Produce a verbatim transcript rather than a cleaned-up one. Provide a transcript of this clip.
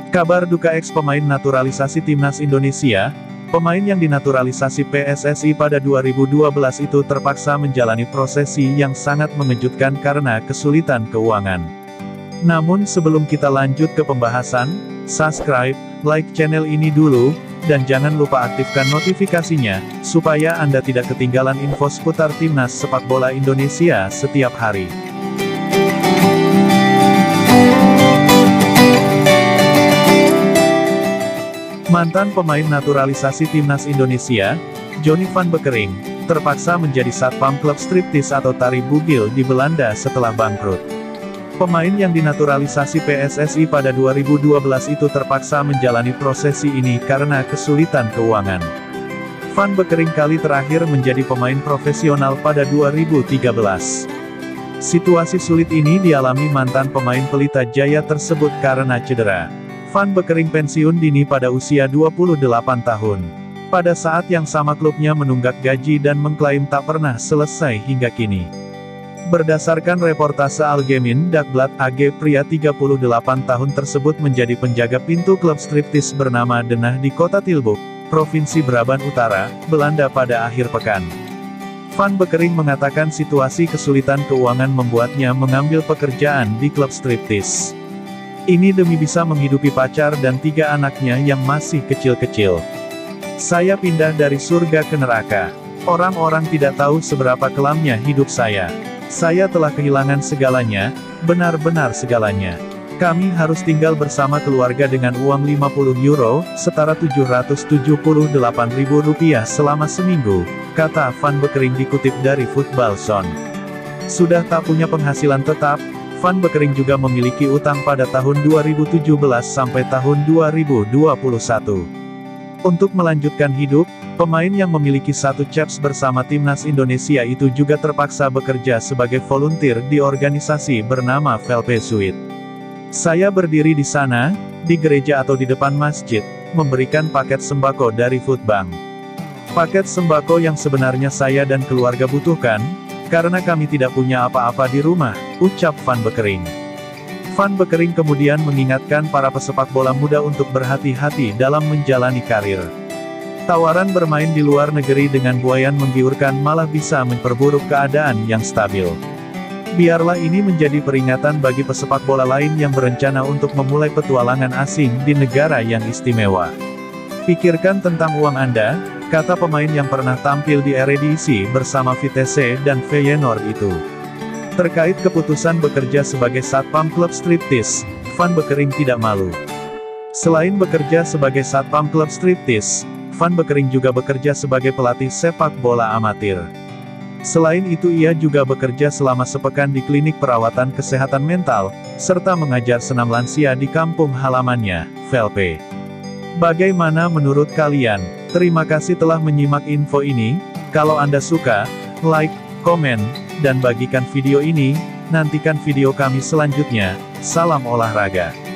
Kabar duka eks pemain naturalisasi Timnas Indonesia. Pemain yang dinaturalisasi P S S I pada dua ribu dua belas itu terpaksa menjalani prosesi yang sangat mengejutkan karena kesulitan keuangan. Namun sebelum kita lanjut ke pembahasan, subscribe, like channel ini dulu, dan jangan lupa aktifkan notifikasinya, supaya Anda tidak ketinggalan info seputar Timnas Sepak Bola Indonesia setiap hari. Mantan pemain naturalisasi Timnas Indonesia, Johnny van Bekkering, terpaksa menjadi satpam klub striptis atau tari bugil di Belanda setelah bangkrut. Pemain yang dinaturalisasi P S S I pada dua ribu dua belas itu terpaksa menjalani prosesi ini karena kesulitan keuangan. Van Bekkering kali terakhir menjadi pemain profesional pada dua ribu tiga belas. Situasi sulit ini dialami mantan pemain Pelita Jaya tersebut karena cedera. Van Bekkering pensiun dini pada usia dua puluh delapan tahun. Pada saat yang sama klubnya menunggak gaji dan mengklaim tak pernah selesai hingga kini. Berdasarkan reportase Algemeen Dagblad A G, pria tiga puluh delapan tahun tersebut menjadi penjaga pintu klub striptis bernama Denah di kota Tilburg, Provinsi Brabant Utara, Belanda pada akhir pekan. Van Bekkering mengatakan situasi kesulitan keuangan membuatnya mengambil pekerjaan di klub striptis. Ini demi bisa menghidupi pacar dan tiga anaknya yang masih kecil-kecil. Saya pindah dari surga ke neraka. Orang-orang tidak tahu seberapa kelamnya hidup saya. Saya telah kehilangan segalanya, benar-benar segalanya. Kami harus tinggal bersama keluarga dengan uang lima puluh euro, setara tujuh ratus tujuh puluh delapan ribu rupiah selama seminggu, kata Van Bekkering dikutip dari Football Zone. Sudah tak punya penghasilan tetap, Van Bekkering juga memiliki utang pada tahun dua ribu tujuh belas sampai tahun dua ribu dua puluh satu. Untuk melanjutkan hidup, pemain yang memiliki satu caps bersama Timnas Indonesia itu juga terpaksa bekerja sebagai volunteer di organisasi bernama Velpe Suite. Saya berdiri di sana, di gereja atau di depan masjid, memberikan paket sembako dari Foodbank. Paket sembako yang sebenarnya saya dan keluarga butuhkan, karena kami tidak punya apa-apa di rumah, ucap Van Bekkering. Van Bekkering kemudian mengingatkan para pesepak bola muda untuk berhati-hati dalam menjalani karir. Tawaran bermain di luar negeri dengan buayan menggiurkan malah bisa memperburuk keadaan yang stabil. Biarlah ini menjadi peringatan bagi pesepak bola lain yang berencana untuk memulai petualangan asing di negara yang istimewa. Pikirkan tentang uang Anda, kata pemain yang pernah tampil di Eredivisie bersama Vitesse dan Feyenoord itu. Terkait keputusan bekerja sebagai satpam klub striptis, Van Bekkering tidak malu. Selain bekerja sebagai satpam klub striptis, Van Bekkering juga bekerja sebagai pelatih sepak bola amatir. Selain itu ia juga bekerja selama sepekan di klinik perawatan kesehatan mental, serta mengajar senam lansia di kampung halamannya, Velpe. Bagaimana menurut kalian? Terima kasih telah menyimak info ini. Kalau Anda suka, like, komen, dan bagikan video ini. Nantikan video kami selanjutnya. Salam olahraga.